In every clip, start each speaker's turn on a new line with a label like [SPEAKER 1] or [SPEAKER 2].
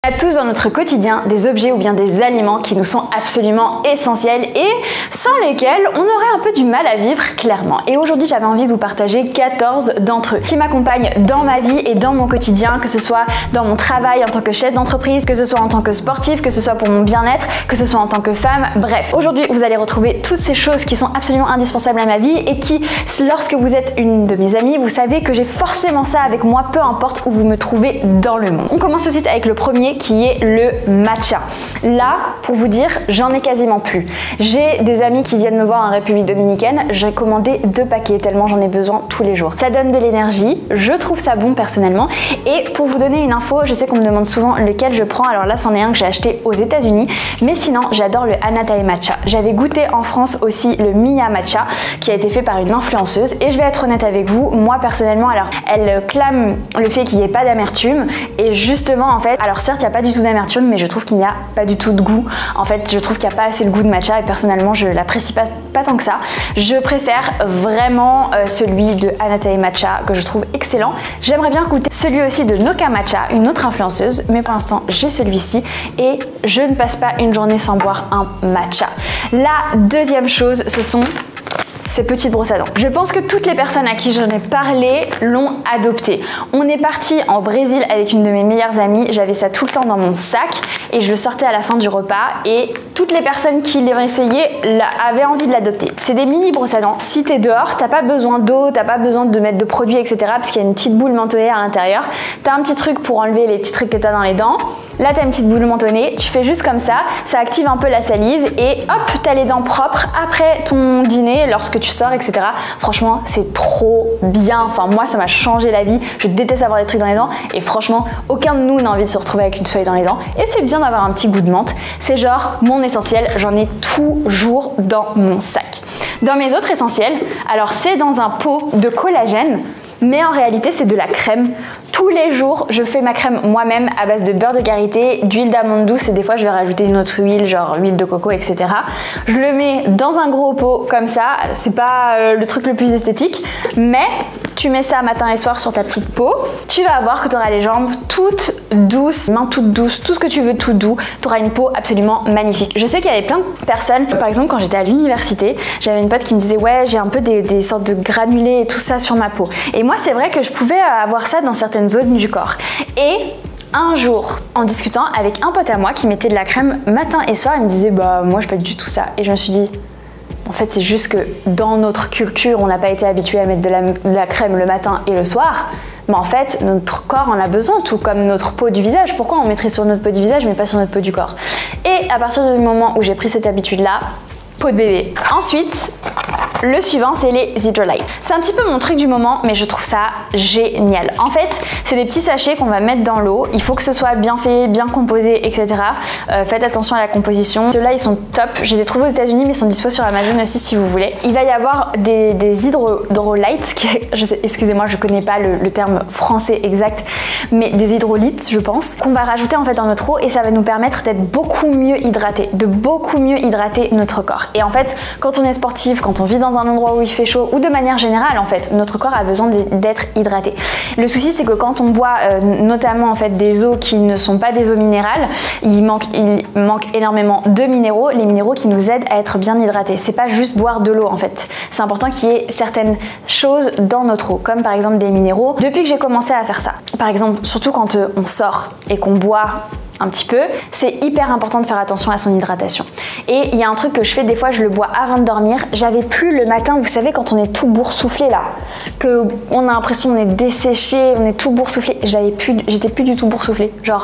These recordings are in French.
[SPEAKER 1] On a tous dans notre quotidien des objets ou bien des aliments qui nous sont absolument essentiels et sans lesquels on aurait un peu du mal à vivre clairement. Et aujourd'hui j'avais envie de vous partager 14 d'entre eux qui m'accompagnent dans ma vie et dans mon quotidien, que ce soit dans mon travail en tant que chef d'entreprise, que ce soit en tant que sportif, que ce soit pour mon bien-être, que ce soit en tant que femme, bref. Aujourd'hui vous allez retrouver toutes ces choses qui sont absolument indispensables à ma vie et qui, lorsque vous êtes une de mes amies, vous savez que j'ai forcément ça avec moi, peu importe où vous me trouvez dans le monde. On commence tout de suite avec le premier qui est le matcha. Là, pour vous dire, j'en ai quasiment plus. J'ai des amis qui viennent me voir en République Dominicaine, j'ai commandé 2 paquets tellement j'en ai besoin tous les jours. Ça donne de l'énergie, je trouve ça bon personnellement. Et pour vous donner une info, je sais qu'on me demande souvent lequel je prends, alors là c'en est un que j'ai acheté aux États-Unis, mais sinon j'adore le Anatae Matcha. J'avais goûté en France aussi le Mia Matcha qui a été fait par une influenceuse et je vais être honnête avec vous, moi personnellement, alors elle clame le fait qu'il n'y ait pas d'amertume et justement en fait, alors certes il n'y a pas du tout d'amertume mais je trouve qu'il n'y a pas du tout de goût. En fait je trouve qu'il n'y a pas assez le goût de matcha et personnellement je l'apprécie pas tant que ça. Je préfère vraiment celui de Anatae Matcha que je trouve excellent. J'aimerais bien goûter celui aussi de Noka Matcha, une autre influenceuse, mais pour l'instant j'ai celui-ci et je ne passe pas une journée sans boire un matcha. La deuxième chose, ce sont ces petites brosses à dents. Je pense que toutes les personnes à qui j'en ai parlé l'ont adopté. On est parti en Brésil avec une de mes meilleures amies, j'avais ça tout le temps dans mon sac et je le sortais à la fin du repas et toutes les personnes qui l'ont essayé avaient envie de l'adopter. C'est des mini brosses à dents. Si t'es dehors, t'as pas besoin d'eau, t'as pas besoin de mettre de produits, etc. parce qu'il y a une petite boule mentonnée à l'intérieur. T'as un petit truc pour enlever les petits trucs que t'as dans les dents. Là, t'as une petite boule mentonnée, tu fais juste comme ça active un peu la salive et hop, t'as les dents propres après ton dîner, lorsque tu sors, etc. Franchement, c'est trop bien. Enfin, moi, ça m'a changé la vie. Je déteste avoir des trucs dans les dents et franchement, aucun de nous n'a envie de se retrouver avec une feuille dans les dents. Et c'est bien d'avoir un petit goût de menthe. C'est genre mon essentiel. J'en ai toujours dans mon sac. Dans mes autres essentiels, alors c'est dans un pot de collagène, mais en réalité, c'est de la crème. Tous les jours, je fais ma crème moi-même à base de beurre de karité, d'huile d'amande douce et des fois je vais rajouter une autre huile, genre huile de coco, etc. Je le mets dans un gros pot comme ça, c'est pas le truc le plus esthétique, mais tu mets ça matin et soir sur ta petite peau, tu vas voir que tu auras les jambes toutes douces, mains toutes douces, tout ce que tu veux tout doux, tu auras une peau absolument magnifique. Je sais qu'il y avait plein de personnes, par exemple quand j'étais à l'université, j'avais une pote qui me disait ouais j'ai un peu des sortes de granulés et tout ça sur ma peau. Et moi c'est vrai que je pouvais avoir ça dans certaines zones du corps. Et un jour, en discutant avec un pote à moi qui mettait de la crème matin et soir, il me disait bah moi je fais pas du tout ça. Et je me suis dit en fait c'est juste que dans notre culture on n'a pas été habitué à mettre de la crème le matin et le soir. Mais en fait, notre corps en a besoin, tout comme notre peau du visage. Pourquoi on mettrait sur notre peau du visage mais pas sur notre peau du corps? Et à partir du moment où j'ai pris cette habitude-là, peau de bébé. Ensuite, le suivant, c'est les Hydrolyte. C'est un petit peu mon truc du moment, mais je trouve ça génial. En fait, c'est des petits sachets qu'on va mettre dans l'eau. Il faut que ce soit bien fait, bien composé, etc. Faites attention à la composition. Ceux-là, ils sont top. Je les ai trouvés aux États-Unis, mais ils sont dispo sur Amazon aussi si vous voulez. Il va y avoir des Hydrolytes, excusez-moi, je connais pas le terme français exact, mais des hydrolytes, je pense, qu'on va rajouter en fait dans notre eau et ça va nous permettre d'être beaucoup mieux hydratés, de beaucoup mieux hydrater notre corps. Et en fait, quand on est sportif, quand on vit dans un endroit où il fait chaud ou de manière générale, en fait, notre corps a besoin d'être hydraté. Le souci, c'est que quand on boit notamment en fait des eaux qui ne sont pas des eaux minérales, il manque énormément de minéraux, les minéraux qui nous aident à être bien hydratés. C'est pas juste boire de l'eau en fait. C'est important qu'il y ait certaines choses dans notre eau, comme par exemple des minéraux. Depuis que j'ai commencé à faire ça, par exemple, surtout quand on sort et qu'on boit un petit peu, c'est hyper important de faire attention à son hydratation. Et il y a un truc que je fais des fois, je le bois avant de dormir. J'avais plus le matin, vous savez quand on est tout boursouflé là, que on a l'impression qu'on est desséché, on est tout boursouflé. J'étais plus du tout boursouflé. Genre,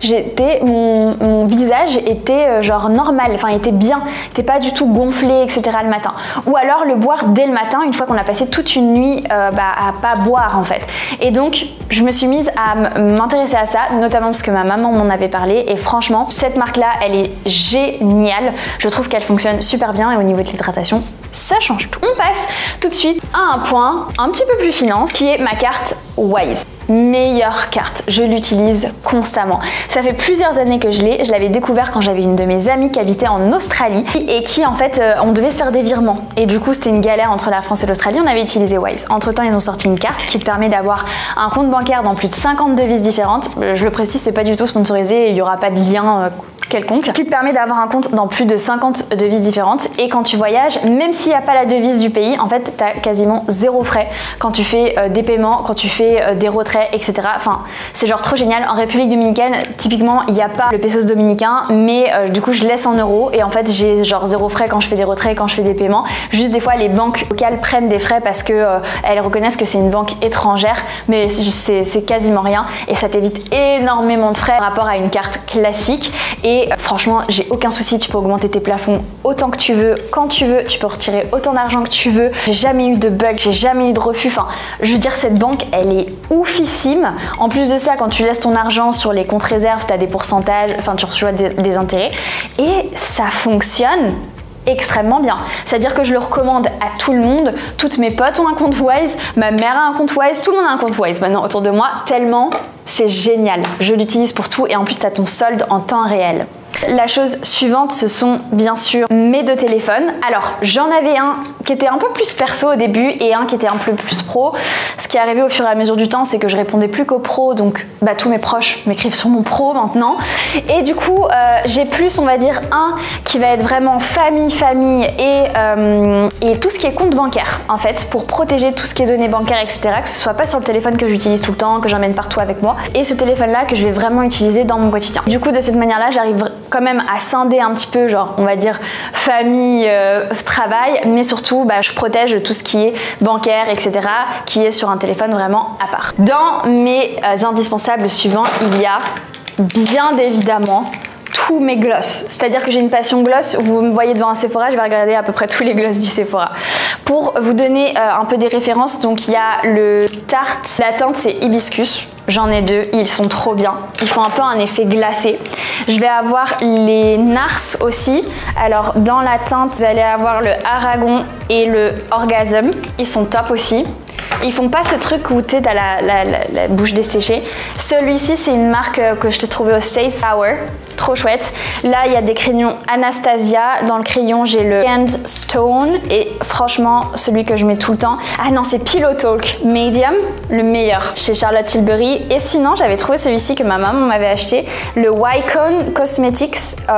[SPEAKER 1] mon visage était genre normal, enfin il était bien, il était pas du tout gonflé, etc. le matin. Ou alors le boire dès le matin, une fois qu'on a passé toute une nuit à pas boire en fait. Et donc je me suis mise à m'intéresser à ça, notamment parce que ma maman m'en avait parlé. Et franchement, cette marque-là, elle est géniale. Je trouve qu'elle fonctionne super bien et au niveau de l'hydratation, ça change tout. On passe tout de suite à un point un petit peu plus finance qui est ma carte Wise. meilleure carte. Je l'utilise constamment. Ça fait plusieurs années que je l'ai. Je l'avais découvert quand j'avais une de mes amies qui habitait en Australie et qui en fait, on devait se faire des virements. Et du coup, c'était une galère entre la France et l'Australie. On avait utilisé Wise. Entre temps, ils ont sorti une carte qui te permet d'avoir un compte bancaire dans plus de 50 devises différentes. Je le précise, c'est pas du tout sponsorisé et il n'y aura pas de lien quelconque, qui te permet d'avoir un compte dans plus de 50 devises différentes. Et quand tu voyages, même s'il n'y a pas la devise du pays, en fait, tu as quasiment zéro frais quand tu fais des paiements, quand tu fais des retraits, etc. Enfin, c'est genre trop génial. En République dominicaine, typiquement, il n'y a pas le pesos dominicain, mais du coup, je laisse en euros et en fait, j'ai genre zéro frais quand je fais des retraits, quand je fais des paiements. Juste des fois, les banques locales prennent des frais parce que elles reconnaissent que c'est une banque étrangère, mais c'est quasiment rien et ça t'évite énormément de frais par rapport à une carte classique. Et franchement, j'ai aucun souci, tu peux augmenter tes plafonds autant que tu veux, quand tu veux, tu peux retirer autant d'argent que tu veux. J'ai jamais eu de bug, j'ai jamais eu de refus. Enfin, je veux dire, cette banque, elle est oufissime. En plus de ça, quand tu laisses ton argent sur les comptes réserves, tu as des pourcentages, enfin, tu reçois des intérêts et ça fonctionne extrêmement bien. C'est-à-dire que je le recommande à tout le monde. Toutes mes potes ont un compte Wise, ma mère a un compte Wise, tout le monde a un compte Wise maintenant autour de moi, tellement c'est génial. Je l'utilise pour tout et en plus tu as ton solde en temps réel. La chose suivante, ce sont bien sûr mes deux téléphones. Alors, j'en avais un qui était un peu plus perso au début et un qui était un peu plus pro. Ce qui est arrivé au fur et à mesure du temps, c'est que je répondais plus qu'au pro, donc tous mes proches m'écrivent sur mon pro maintenant. Et du coup, j'ai plus, on va dire, un qui va être vraiment famille et tout ce qui est compte bancaire, en fait, pour protéger tout ce qui est données bancaires, etc. Que ce soit pas sur le téléphone que j'utilise tout le temps, que j'emmène partout avec moi. Et ce téléphone-là que je vais vraiment utiliser dans mon quotidien. Du coup, de cette manière-là, j'arrive quand même à scinder un petit peu, genre on va dire famille, travail, mais surtout je protège tout ce qui est bancaire, etc. qui est sur un téléphone vraiment à part. Dans mes indispensables suivants, il y a bien évidemment tous mes gloss. C'est-à-dire que j'ai une passion gloss. Vous me voyez devant un Sephora, je vais regarder à peu près tous les gloss du Sephora. Pour vous donner un peu des références, donc il y a le Tarte, la teinte c'est Hibiscus. J'en ai deux, ils sont trop bien. Ils font un peu un effet glacé. Je vais avoir les Nars aussi. Alors dans la teinte, vous allez avoir le Aragon et le Orgasm. Ils sont top aussi. Ils font pas ce truc où tu as la bouche desséchée. Celui-ci, c'est une marque que je t'ai trouvé au Stay Sour. Trop chouette. Là, il y a des crayons Anastasia. Dans le crayon, j'ai le Sandstone. Et franchement, celui que je mets tout le temps. Ah non, c'est Pillow Talk Medium, le meilleur chez Charlotte Tilbury. Et sinon, j'avais trouvé celui-ci que ma maman m'avait acheté, le Wycon Cosmetics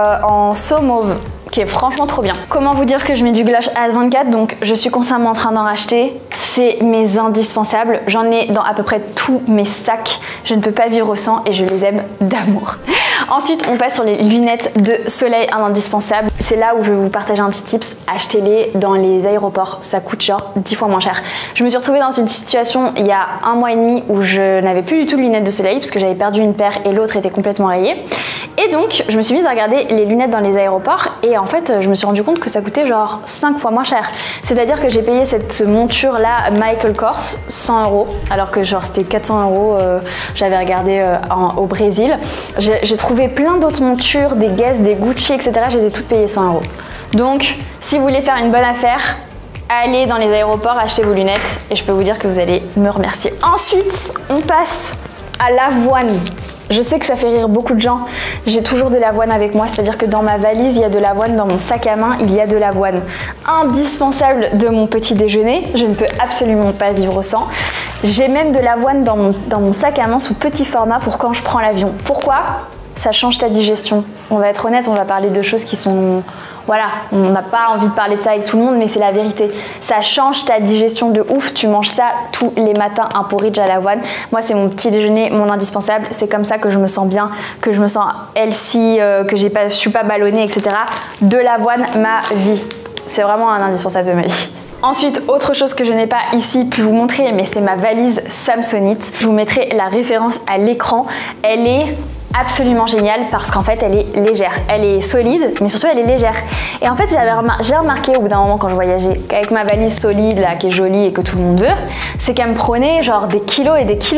[SPEAKER 1] en saut mauve, qui est franchement trop bien. Comment vous dire que je mets du blush H24, donc je suis constamment en train d'en racheter. C'est mes indispensables. J'en ai dans à peu près tous mes sacs. Je ne peux pas vivre sans et je les aime d'amour. Ensuite, on passe sur les lunettes de soleil, un indispensable. C'est là où je vais vous partager un petit tips. Achetez-les dans les aéroports. Ça coûte genre 10 fois moins cher. Je me suis retrouvée dans une situation il y a 1 mois et demi où je n'avais plus du tout de lunettes de soleil parce que j'avais perdu une paire et l'autre était complètement rayée. Et donc, je me suis mise à regarder les lunettes dans les aéroports et en fait, je me suis rendu compte que ça coûtait genre 5 fois moins cher. C'est-à-dire que j'ai payé cette monture-là Michael Kors 100 €, alors que genre c'était 400 €, j'avais regardé au Brésil. J'ai trouvé plein d'autres montures, des Guess, des Gucci, etc. Je les ai toutes payées 100 €. Donc, si vous voulez faire une bonne affaire, allez dans les aéroports, achetez vos lunettes et je peux vous dire que vous allez me remercier. Ensuite, on passe à l'avoine. Je sais que ça fait rire beaucoup de gens, j'ai toujours de l'avoine avec moi, c'est-à-dire que dans ma valise, il y a de l'avoine, dans mon sac à main, il y a de l'avoine. Indispensable de mon petit déjeuner, je ne peux absolument pas vivre sans. J'ai même de l'avoine dans mon sac à main sous petit format pour quand je prends l'avion. Pourquoi ? Ça change ta digestion. On va être honnête, on va parler de choses qui sont... Voilà, on n'a pas envie de parler de ça avec tout le monde, mais c'est la vérité. Ça change ta digestion de ouf. Tu manges ça tous les matins, un porridge à l'avoine. Moi, c'est mon petit déjeuner, mon indispensable. C'est comme ça que je me sens bien, que je me sens healthy, que je suis pas ballonnée, etc. De l'avoine, ma vie. C'est vraiment un indispensable de ma vie. Ensuite, autre chose que je n'ai pas ici pu vous montrer, mais c'est ma valise Samsonite. Je vous mettrai la référence à l'écran. Elle est absolument géniale parce qu'en fait elle est légère, elle est solide mais surtout elle est légère. Et en fait j'ai remarqué au bout d'un moment quand je voyageais qu'avec ma valise solide là qui est jolie et que tout le monde veut, c'est qu'elle me prenait genre des kilos et des kilos.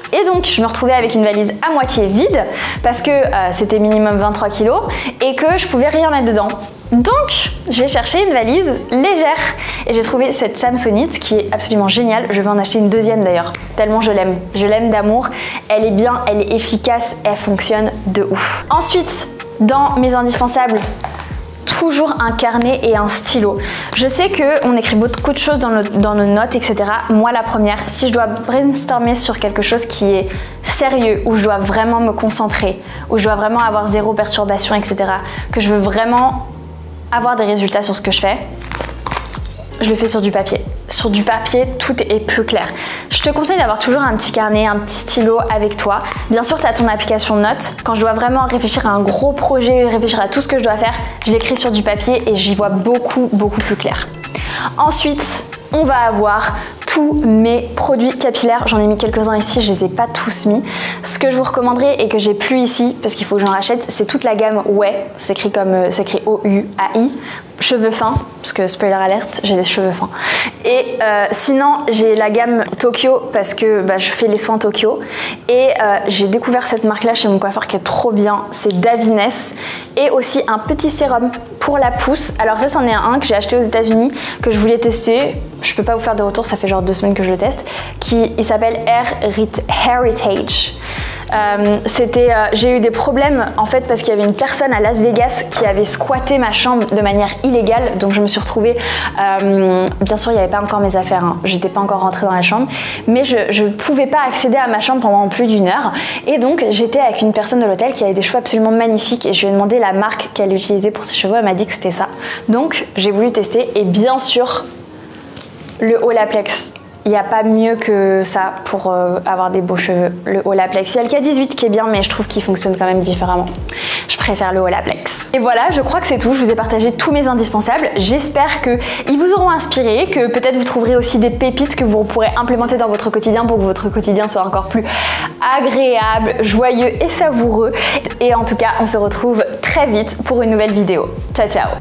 [SPEAKER 1] Et donc je me retrouvais avec une valise à moitié vide parce que c'était minimum 23 kg et que je pouvais rien mettre dedans. Donc j'ai cherché une valise légère et j'ai trouvé cette Samsonite qui est absolument géniale. Je vais en acheter une deuxième d'ailleurs, tellement je l'aime. Je l'aime d'amour, elle est bien, elle est efficace, elle fonctionne de ouf. Ensuite, dans mes indispensables, toujours un carnet et un stylo. Je sais qu'on écrit beaucoup de choses dans nos notes, etc. Moi, la première, si je dois brainstormer sur quelque chose qui est sérieux, où je dois vraiment me concentrer, où je dois vraiment avoir zéro perturbation, etc., que je veux vraiment avoir des résultats sur ce que je fais, je le fais sur du papier. Sur du papier, tout est plus clair. Je te conseille d'avoir toujours un petit carnet, un petit stylo avec toi. Bien sûr, tu as ton application Notes. Quand je dois vraiment réfléchir à un gros projet, réfléchir à tout ce que je dois faire, je l'écris sur du papier et j'y vois beaucoup plus clair. Ensuite, on va avoir tous mes produits capillaires. J'en ai mis quelques-uns ici, je les ai pas tous mis. Ce que je vous recommanderais et que j'ai plus ici, parce qu'il faut que j'en rachète, c'est toute la gamme Ouai. C'est écrit O-U-A-I. Cheveux fins, parce que spoiler alert, j'ai des cheveux fins. Et sinon, j'ai la gamme Tokyo parce que je fais les soins Tokyo. Et j'ai découvert cette marque-là chez mon coiffeur qui est trop bien, c'est Davines. Et aussi un petit sérum pour la pousse. Alors ça, c'en est un que j'ai acheté aux États-Unis que je voulais tester. Je peux pas vous faire de retour, ça fait genre 2 semaines que je le teste. Il s'appelle Heritage. J'ai eu des problèmes en fait parce qu'il y avait une personne à Las Vegas qui avait squatté ma chambre de manière illégale, donc je me suis retrouvée, bien sûr il n'y avait pas encore mes affaires, hein. J'étais pas encore rentrée dans la chambre, mais je pouvais pas accéder à ma chambre pendant plus d'1 heure et donc j'étais avec une personne de l'hôtel qui avait des cheveux absolument magnifiques et je lui ai demandé la marque qu'elle utilisait pour ses cheveux, elle m'a dit que c'était ça, donc j'ai voulu tester et bien sûr le Olaplex. Il n'y a pas mieux que ça pour avoir des beaux cheveux, le Olaplex. Il y a le K18 qui est bien, mais je trouve qu'il fonctionne quand même différemment. Je préfère le Olaplex. Et voilà, je crois que c'est tout. Je vous ai partagé tous mes indispensables. J'espère qu'ils vous auront inspiré, que peut-être vous trouverez aussi des pépites que vous pourrez implémenter dans votre quotidien pour que votre quotidien soit encore plus agréable, joyeux et savoureux. Et en tout cas, on se retrouve très vite pour une nouvelle vidéo. Ciao, ciao!